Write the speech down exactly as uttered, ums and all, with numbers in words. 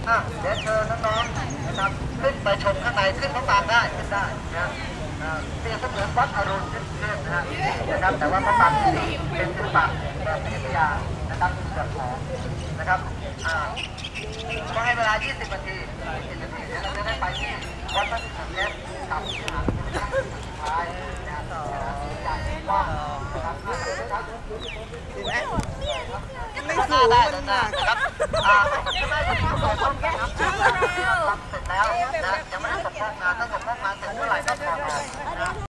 อ่ะเดี๋ยวเชิญน้องๆนะครับขึ้นไปชมข้างในขึ้นพระปรางได้ขึ้นได้นะเปรียบเสมือนวัดอรุณเทพนะฮะนะครับแต่ว่าพระปรางที่นี่เป็นศิลปะแบบวิทยานะครับแบบของนะครับอ่าก็ให้เวลา ยี่สิบ นาทียี่สิบ นาทีเดี๋ยวเราจะได้ไปที่วัดพระสิงห์แก้วกับที่หาดสุดท้ายนะต่อใหญ่กว้างนะครับไม่สูงมันหนักนะครับอ่าไม่ได้ที่สองต้องนะครับเสร็จแล้วนะยังไม่ได้ส่งมอบงานถ้าส่งมอบงานเสร็จเมื่อไหร่ก็พอนะ